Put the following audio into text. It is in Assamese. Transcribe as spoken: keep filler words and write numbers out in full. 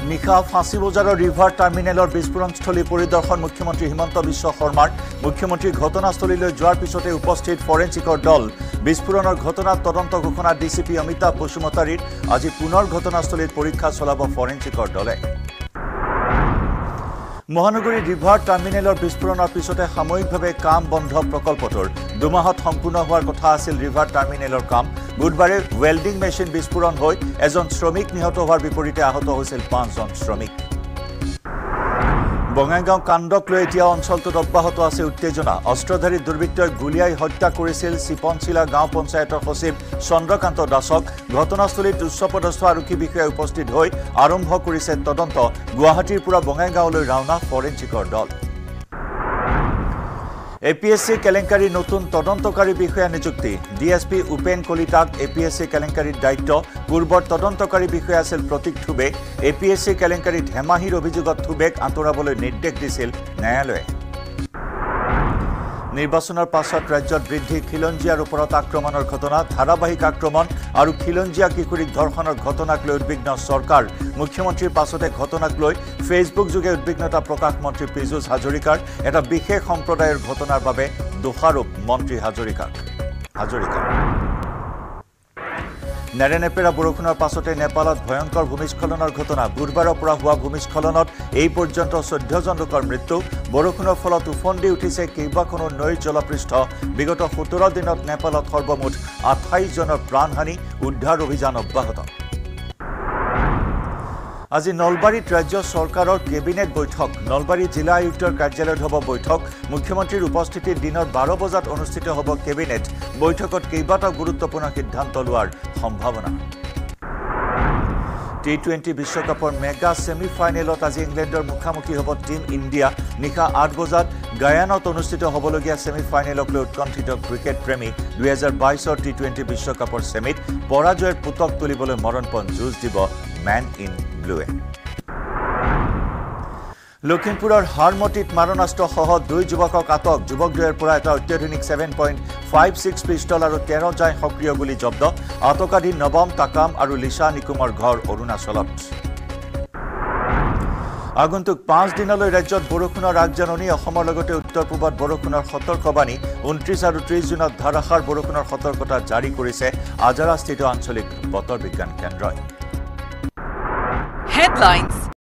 নিশা ফাঁসি বজাৰৰ ৰিভাৰ টাৰ্মিনেলৰ বিস্ফোৰণস্থলী পৰিদৰ্শন মুখ্যমন্ত্ৰী হিমন্ত বিশ্ব শৰ্মাৰ মুখ্যমন্ত্ৰী ঘটনাস্থলীলৈ যোৱাৰ পিছতে উপস্থিত ফৰেন্সিকৰ দল বিস্ফোৰণৰ ঘটনাত তদন্ত ঘোষণা ডিচিপি অমিতাভ বসুমতাৰীৰ আজি পুনৰ ঘটনাস্থলীত পৰীক্ষা চলাব ফৰেন্সিকৰ দলে মহানগৰী ৰিভাৰ টাৰ্মিনেলৰ বিস্ফোৰণৰ পিছতে সাময়িকভাৱে কাম বন্ধ প্ৰকল্পটোৰ দুমাহত সম্পূৰ্ণ হোৱাৰ কথা আছিল ৰিভাৰ টাৰ্মিনেলৰ কাম বুধবাৰে ৱেল্ডিং মেচিন বিস্ফোৰণ হৈ এজন শ্ৰমিক নিহত হোৱাৰ বিপৰীতে আহত হৈছিল পাঁচজন শ্ৰমিক বঙাইগাঁও কাণ্ডক লৈ এতিয়া অঞ্চলটোত অব্যাহত আছে উত্তেজনা অস্ত্ৰধাৰী দুৰ্বৃত্তই গুলিয়াই হত্যা কৰিছিল চিপনচিলা গাঁও পঞ্চায়তৰ সচিব চন্দ্ৰকান্ত দাসক ঘটনাস্থলীত উচ্চপদস্থ আৰক্ষী বিষয়া উপস্থিত হৈ আৰম্ভ কৰিছে তদন্ত গুৱাহাটীৰ পৰা বঙাইগাঁওলৈ ৰাওনা ফৰেন্সিকৰ দল এপিএসসি কেলেংকাৰী নতুন তদন্তকাৰী বিষয়া নিযুক্তি ডিএসপি উপেন কলিতাক এপিএসসি কেলেংকাৰীৰ দায়িত্ব পূৰ্বৰ তদন্তকাৰী বিষয়া আছিল প্ৰতীক থুবে এপিএসসি কেলেংকাৰীত হেমাহিৰ অভিযোগত থুবেক আঁতৰাবলৈ নিৰ্দেশ দিছিল ন্যায়ালয়ে নিৰ্বাচনৰ পাছত ৰাজ্যত বৃদ্ধি খিলঞ্জীয়াৰ ওপৰত আক্ৰমণৰ ঘটনা ধাৰাবাহিক আক্ৰমণ আৰু খিলঞ্জীয়া কিশোৰীক ধৰ্ষণৰ ঘটনাক লৈ উদ্বিগ্ন চৰকাৰ মুখ্যমন্ত্ৰীৰ পাছতে ঘটনাক লৈ ফেচবুক যোগে উদ্বিগ্নতা প্ৰকাশ মন্ত্ৰী পীযুষ হাজৰিকাৰ এটা বিশেষ সম্প্ৰদায়ৰ ঘটনাৰ বাবে দোষাৰোপ মন্ত্ৰী হাজৰিকাৰ হাজৰিকাৰ নেৰেনেপেৰা বৰষুণৰ পাছতে নেপালত ভয়ংকৰ ভূমিস্খলনৰ ঘটনা বুধবাৰৰ পৰা হোৱা ভূমিস্খলনত এই পৰ্যন্ত চৈধ্য জন লোকৰ মৃত্যু বৰষুণৰ ফলত উফন্দি উঠিছে কেইবাখনো নৈৰ জলপৃষ্ঠ বিগত সোতৰ দিনত নেপালত সৰ্বমুঠ আঠাইছ জনৰ প্ৰাণহানি উদ্ধাৰ অভিযান অব্যাহত আজি নলবাৰীত ৰাজ্য চৰকাৰৰ কেবিনেট বৈঠক নলবাৰী জিলা আয়ুক্তৰ কাৰ্যালয়ত হ'ব বৈঠক মুখ্যমন্ত্ৰীৰ উপস্থিতিত দিনৰ বাৰ বজাত অনুষ্ঠিত হ'ব কেবিনেট বৈঠকত কেইবাটাও গুৰুত্বপূৰ্ণ সিদ্ধান্ত লোৱাৰ সম্ভাৱনা টি টুৱেণ্টি বিশ্বকাপৰ মেগা ছেমি ফাইনেলত আজি ইংলেণ্ডৰ মুখামুখি হ'ব টীম ইণ্ডিয়া নিশা আঠ বজাত গায়ানত অনুষ্ঠিত হ'বলগীয়া ছেমি ফাইনেলক লৈ উৎকণ্ঠিত ক্ৰিকেট প্ৰেমী দুই হাজাৰ বাইছৰ টি টুৱেণ্টি বিশ্বকাপৰ ছেমিত পৰাজয়ৰ পুতক তুলিবলৈ মৰণপণ যুঁজ দিব মেন ইন ব্লুৱে লখিমপুৰৰ হাৰমতিত মাৰণাস্ত্ৰসহ দুই যুৱকক আটক যুৱকদ্বয়ৰ পৰা এটা অত্যাধুনিক seven point five six pistol আৰু তেৰ জাই সক্ৰিয় গুলী জব্দ আটকাধীন নৱম তাকাম আৰু লিচা নিকুমৰ ঘৰ অৰুণাচলত আগন্তুক পাঁচ দিনলৈ ৰাজ্যত বৰষুণৰ আগজাননী অসমৰ লগতে উত্তৰ পূবত বৰষুণৰ সতৰ্কবাণী ঊনত্ৰিছ আৰু ত্ৰিছ জুনত ধাৰাসাৰ বৰষুণৰ সতৰ্কতা জাৰি কৰিছে আজাৰাস্থিত আঞ্চলিক বতৰ বিজ্ঞান কেন্দ্ৰই Headlines